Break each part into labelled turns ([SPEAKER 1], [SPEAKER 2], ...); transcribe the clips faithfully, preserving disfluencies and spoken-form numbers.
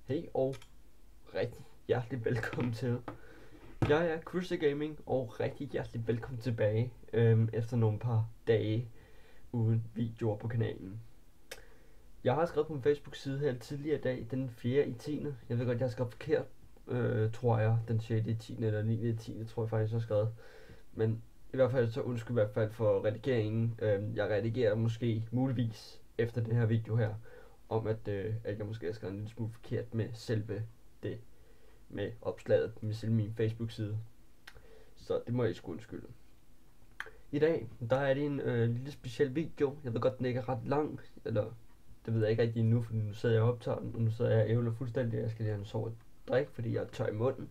[SPEAKER 1] Hej og rigtig hjertelig velkommen til. Jeg er Krydser Gaming og rigtig hjertelig velkommen tilbage øhm, efter nogle par dage uden videoer på kanalen. Jeg har skrevet på min Facebook-side her tidligere i dag, den fjerde i tiende Jeg ved godt, jeg har skrevet forkert, øh, tror jeg, den sjette i tiende eller niende i tiende tror jeg faktisk, jeg har skrevet. Men i hvert fald så undskyld i hvert fald for redigeringen. Øh, jeg redigerer måske muligvis efter den her video her, om at, øh, at jeg måske har skrevet en lille smule forkert med selve det, med opslaget med selve min Facebook-side. Så det må jeg sgu undskylde. I dag, der er det en øh, lille speciel video. Jeg ved godt, den ikke er ret lang, eller det ved jeg ikke rigtig endnu, for nu sidder jeg og optager den, og nu sidder jeg og ævler fuldstændig. Jeg skal lige have en sove og drikke, fordi jeg er tør i munden.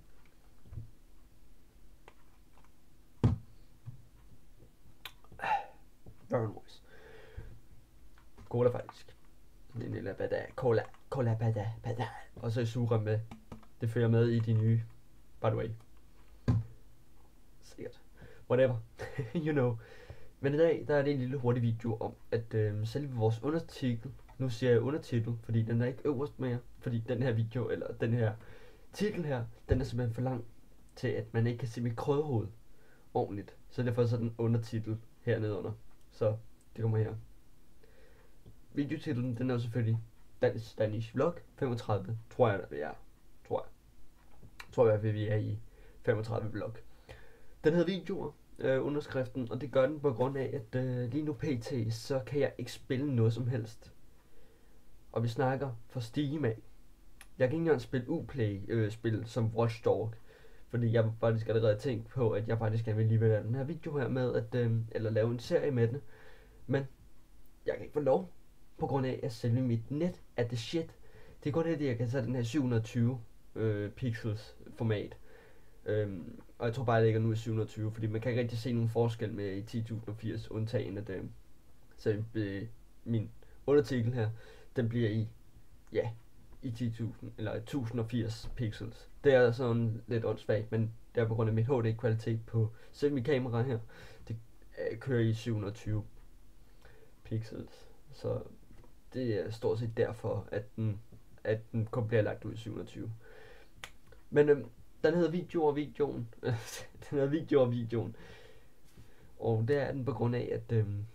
[SPEAKER 1] Very nice. Cola faktisk. En lille bada, cola, cola bada, bada. Og så er sugerør med. Det følger med i de nye, by the way. Sikkert. Whatever. You know. Men i dag, der er det en lille hurtig video om, at øh, selve vores undertitel, nu siger jeg undertitel, fordi den er ikke øverst mere, fordi den her video, eller den her titel her, den er simpelthen for lang til, at man ikke kan se mit krødhoved ordentligt. Så derfor så den undertitel hernede under. Så det kommer her. Videotitlen, den er jo selvfølgelig Danish, Danish Vlog femogtredive, tror jeg, vi er. Tror jeg. Tror jeg, at vi er i femogtredive vlog. Den hedder videoer, øh, underskriften, og det gør den på grund af, at øh, lige nu pt, så kan jeg ikke spille noget som helst. Og vi snakker for Steam af. Jeg kan ikke engang spille Uplay-spil øh, som Watch Dogs, fordi jeg faktisk allerede tænkt på, at jeg faktisk gerne vil lige lave den her video her med, at, øh, eller lave en serie med den. Men jeg kan ikke få lov, på grund af, at selve mit net er det shit. Det er kun det, at jeg kan tage den her syv hundrede og tyve øh, pixels format. Øhm, og jeg tror bare, at det ligger nu i syv hundrede og tyve, fordi man kan ikke rigtig se nogen forskel med i ti tusind og firs, undtagen at øh, så øh, min undertitel her, den bliver i, ja, i ti tusind, eller tusind og firs pixels. Det er sådan lidt åndssvagt, men det er på grund af mit H D kvalitet på selv mit kamera her. Det øh, kører i syv hundrede og tyve pixels, så det er stort set derfor, at den, at den kun bliver lagt ud i syv hundrede og tyve. Men øhm, den hedder videoer og videoen. den hedder videoer og videoen. Og det er den på grund af, at, øhm,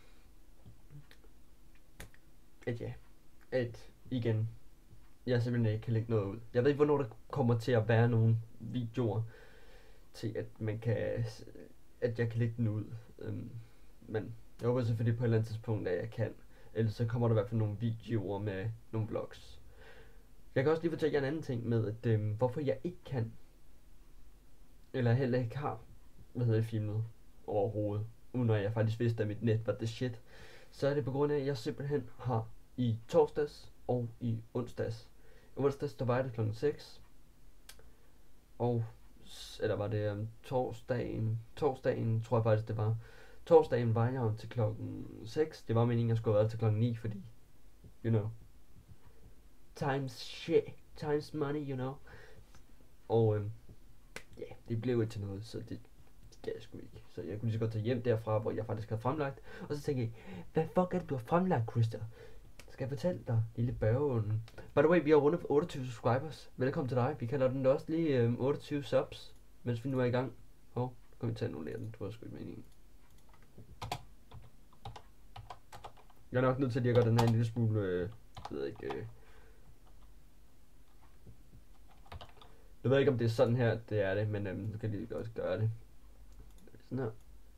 [SPEAKER 1] at ja, at igen, jeg simpelthen ikke kan lægge noget ud. Jeg ved ikke, hvornår der kommer til at være nogle videoer, til at man kan, at jeg kan lægge den ud. Øhm, men jeg håber selvfølgelig på et eller andet tidspunkt, at jeg kan. Ellers så kommer der i hvert fald nogle videoer med nogle vlogs. Jeg kan også lige fortælle jer en anden ting med, at øhm, hvorfor jeg ikke kan, eller heller ikke har, hvad hedder det, filmet overhovedet, uden at jeg faktisk vidste, at mit net var det shit. Så er det på grund af, at jeg simpelthen har i torsdags og i onsdags. I onsdags, der var det klokken seks. Og, eller var det um, torsdagen, torsdagen tror jeg faktisk det var. Torsdagen var jeg til klokken seks. Det var meningen, jeg skulle have været til klokken ni, fordi, you know, times shit, times money, you know. Og øhm, ja, yeah, det blev ikke til noget, så det, det gav jeg sgu ikke. Så jeg kunne lige så godt tage hjem derfra, hvor jeg faktisk havde fremlagt. Og så tænkte jeg, hvad fuck er det, du har fremlagt, Krista? Skal jeg fortælle dig, lille børgeånden? By the way, vi har rundet otteogtyve subscribers. Velkommen til dig. Vi kalder den da også lige øhm, otteogtyve subs, mens vi nu er i gang. Hov, oh, kan vi tage nogle af den, tror jeg sgu ikke meningen. Jeg er nok nødt til lige at gøre den her en lille smule, øh, jeg ved ikke, øh. Jeg ved ikke, om det er sådan her, det er det, men øhm, nu kan jeg lige godt gøre det. Sådan her.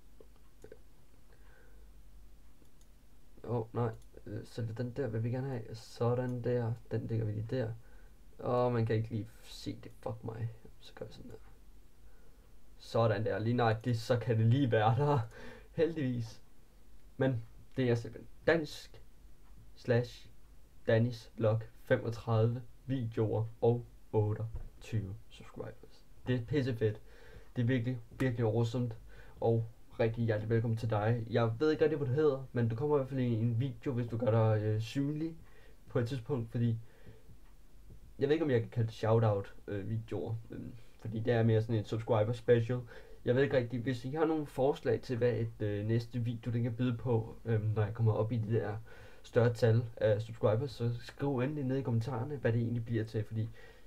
[SPEAKER 1] Åh, oh, nej. Så den der vil vi gerne have. Sådan der. Den ligger vi lige der. Åh, oh, man kan ikke lige se det. Fuck mig. Så gør vi sådan der. Sådan der. Lige nøjagtigt, så kan det lige være der. Heldigvis. Men det er simpelthen dansk slash Danish Vlog femogtredive videoer og otteogtyve subscribers. Det er pisse fedt. Det er virkelig, virkelig awesome. Og rigtig hjertelig velkommen til dig. Jeg ved ikke rigtig, hvad du hedder, men du kommer i hvert fald i en video, hvis du gør dig øh, synlig på et tidspunkt, fordi jeg ved ikke, om jeg kan kalde det shoutout øh, videoer, øh, fordi det er mere sådan et subscriber special. Jeg ved ikke rigtig, hvis I har nogle forslag til, hvad et øh, næste video den kan byde på, øh, når jeg kommer op i det der større tal af subscribers, så skriv endelig ned i kommentarerne, hvad det egentlig bliver til, fordi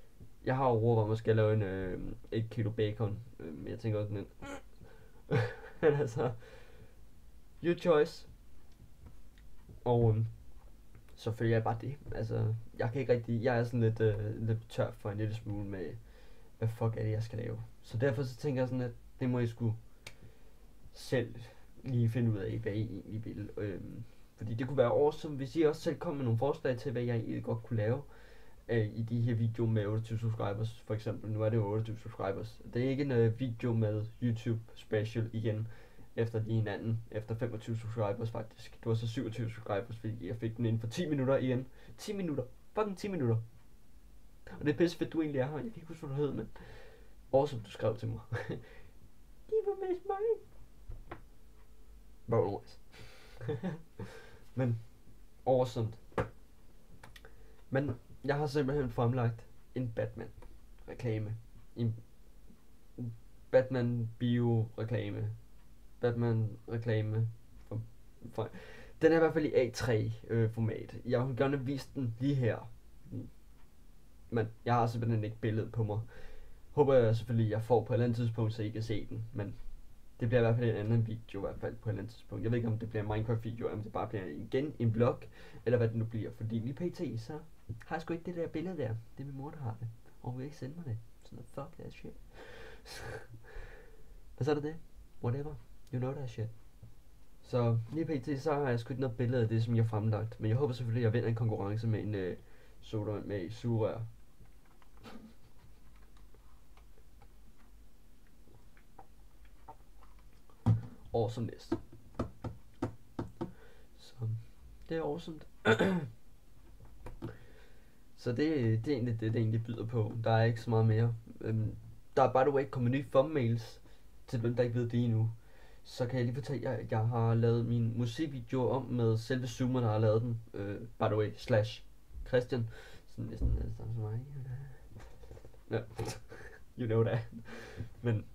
[SPEAKER 1] Jeg har overvejet, at man skal lave en øh, et kilo bacon. Øh, men jeg tænker også sådan en... Men altså... Your choice. Og øh, så følger jeg bare det. Altså, jeg kan ikke rigtig... Jeg er sådan lidt, øh, lidt tør for en lille smule med... Hvad fuck er det, jeg skal lave? Så derfor så tænker jeg sådan, at det må I sgu selv lige finde ud af, hvad I egentlig vil. Øhm, fordi det kunne være awesome, hvis I også selv kom med nogle forslag til, hvad jeg egentlig godt kunne lave øh, i de her videoer med otteogtyve subscribers, for eksempel. Nu er det jo otteogtyve subscribers. Det er ikke en øh, video med YouTube special igen, efter de hinanden, efter femogtyve subscribers faktisk. Det var så syvogtyve subscribers, fordi jeg fik den inden for ti minutter igen. ti minutter. Fucking ti minutter. Og det er pisse fedt, du egentlig er her. Jeg kan ikke huske, hvad du hed, men awesome, du skrev til mig. Giv mig mest mig. Bare men awesome. Men jeg har simpelthen fremlagt en Batman reklame. En Batman bio reklame. Batman reklame. For, for, den er i hvert fald i A tre øh, format. Jeg vil gerne vise den lige her. Men jeg har simpelthen ikke billedet på mig. Håber jeg selvfølgelig, jeg får på et eller andet tidspunkt, så I kan se den. Men det bliver i hvert fald en anden video, i hvert fald på et eller andet tidspunkt. Jeg ved ikke, om det bliver en Minecraft-video, eller om det bare bliver igen en vlog, eller hvad det nu bliver. Fordi lige pt, så har jeg sgu ikke det der billede der. Det er min mor, der har det. Og hun vil ikke sende mig det. Sådan noget, fuck that shit. Og så er det det. Whatever. You know that shit. Så lige pt, så har jeg sgu ikke noget billede af det, som jeg har fremlagt. Men jeg håber selvfølgelig, at jeg vinder en konkurrence med en øh, soda med sugerør. Awesomeness. Så det er awesome. Så det, det er egentlig det, det egentlig byder på. Der er ikke så meget mere. Øhm, der er by the way kommet nye thumbnails til dem, der ikke ved det endnu. Så kan jeg lige fortælle jer, at jeg har lavet min musikvideo om med selve Zoomer, der har lavet den. Øh, by the way, slash Christian. Sådan næsten næsten som mig. Ja, you know that. Men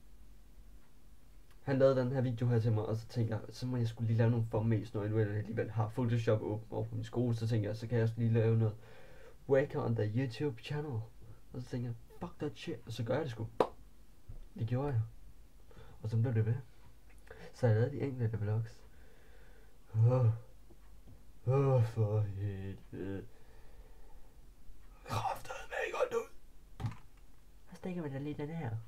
[SPEAKER 1] han lavede den her video her til mig, og så tænkte jeg, så må jeg skulle lige lave nogle thumbnails, når jeg nu alligevel har Photoshop åben over på min skole. Så tænkte jeg, så kan jeg også lige lave noget work on the YouTube channel. Og så tænkte jeg, fuck that shit, og så gør jeg det sgu. Det gjorde jeg. Og så blev det ved. Så jeg lavede de enkelte vlogs. Åh, oh. oh, for helvede. Kræftet med ikke holdt ud. Så stikker vi da lige den her.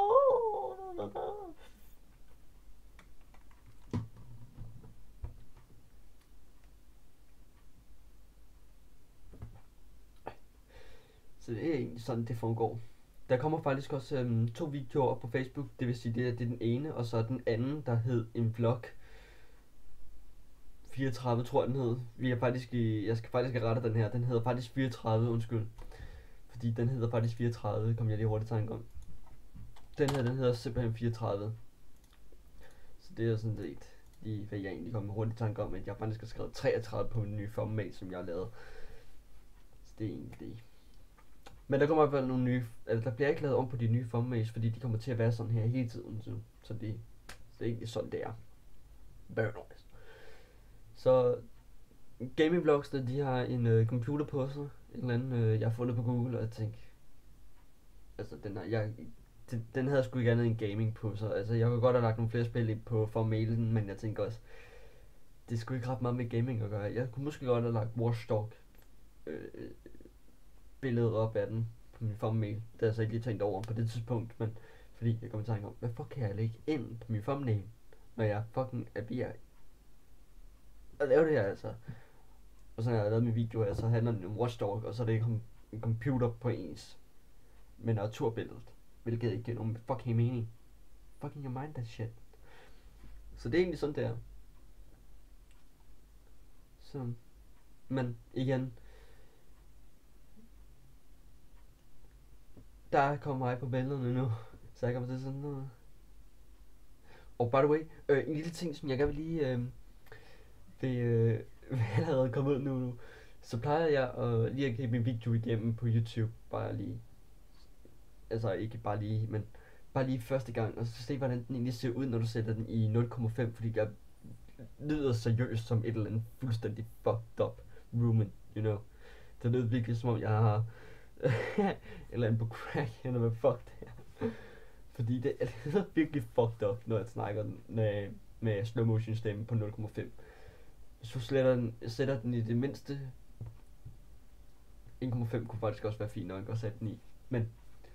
[SPEAKER 1] Så det er egentlig sådan, det foregår. Der kommer faktisk også øhm, to videoer op på Facebook. Det vil sige, det er, det er den ene, og så den anden, der hed en vlog. fireogtredive, tror jeg, den hed. Vi er faktisk i, jeg skal faktisk have rettet den her. Den hedder faktisk fireogtredive, undskyld. Fordi den hedder faktisk fireogtredive, kom jeg lige hurtigt tanke om. Den her, den hedder simpelthen fireogtredive. Så det er sådan set lige, hvad jeg egentlig kom med hurtigt tanke om, at jeg faktisk har skrevet treogtredive på en ny format, som jeg har lavet. Så det er egentlig det. Men der kommer i hvert fald nogle nye, altså der bliver ikke lavet om på de nye formats, fordi de kommer til at være sådan her hele tiden, så, så det, det er egentlig sådan det er. Very nice. Så gaming vlogsene, de har en øh, computer på sig, en eller anden, øh, jeg har fundet på Google, og jeg tænkte, altså den her, jeg, den, den havde sgu ikke andet end gaming på sig. Altså jeg kunne godt have lagt nogle flere spil ind på formalen, men jeg tænker også, det skulle ikke ret meget med gaming at gøre. Jeg kunne måske godt have lagt Watch Dogs øh, billedet op af den på min thumbnail. Det har jeg så ikke lige tænkt over på det tidspunkt, men fordi jeg kom i tanke om, hvad fuck kan jeg lægge ind på min thumbnail, når jeg fucking er ved at lave det her, altså. Og så har jeg lavet min video her, så handler den om Watch Dogs, og så er det ikke en computer på ens med naturbilledet, hvilket ikke giver nogen fucking mening. Fucking your mind that shit. Så det er egentlig sådan, det er. Så, men igen, der kommer mig på billederne nu, så jeg kommer til sådan noget. Og by the way, øh, en lille ting, som jeg gerne vil lige, øh, vil, øh, allerede komme ud nu, nu, så plejer jeg at lige at give min video igennem på YouTube, bare lige, altså ikke bare lige, men bare lige første gang, og så se hvordan den egentlig ser ud, når du sætter den i nul komma fem, fordi jeg lyder seriøst som et eller andet fuldstændig fucked up rumen, you know. Det lyder virkelig som om jeg har eller en på crack, eller hvad fuck det er. Fordi det er virkelig fucked up, når jeg snakker med, med slow motion stemme på nul komma fem. Hvis du sletter den, sætter den i det mindste, en komma fem kunne faktisk også være fint nok at sætte den i. Men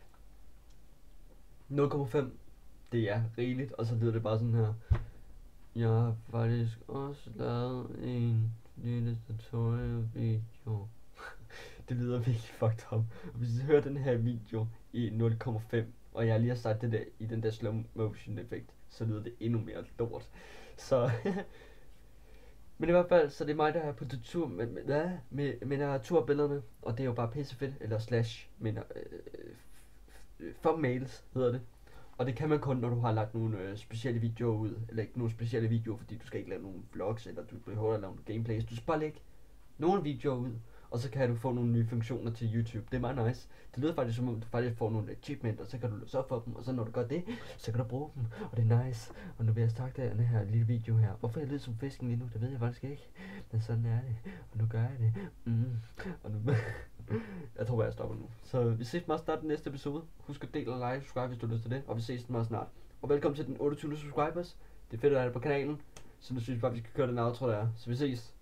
[SPEAKER 1] nul komma fem, det er rigeligt, og så lyder det bare sådan her. Jeg har faktisk også lavet en lille tutorial video. Det lyder virkelig fucked up. Hvis I hører den her video i nul komma fem, og jeg lige har sagt det der i den der slow motion effekt, så lyder det endnu mere lort. Så men i hvert fald, så det er mig, der er på tur med, med, med, med, med naturbillederne, og det er jo bare pissefedt, eller slash, men øh, thumbnails hedder det. Og det kan man kun, når du har lagt nogle øh, specielle videoer ud, eller ikke nogle specielle videoer, fordi du skal ikke lave nogle vlogs, eller du behøver at lave nogle gameplays. Du skal bare lægge nogle videoer ud, og så kan du få nogle nye funktioner til YouTube. Det er meget nice. Det lyder faktisk som om, du faktisk får nogle achievements, og så kan du løse op for dem, og så når du gør det, så kan du bruge dem, og det er nice. Og nu vil jeg starte den her lille video her. Hvorfor jeg lyder som fisken lige nu, det ved jeg faktisk ikke. Men sådan er det, og nu gør jeg det. Mm. Og nu jeg tror bare, jeg stopper nu. Så vi ses meget snart den næste episode. Husk at dele og like, subscribe, hvis du har lyst til det, og vi ses meget snart. Og velkommen til den otteogtyvende subscribers. Det er fedt at have det på kanalen, så nu synes jeg bare, vi skal køre den outro der. Så vi ses.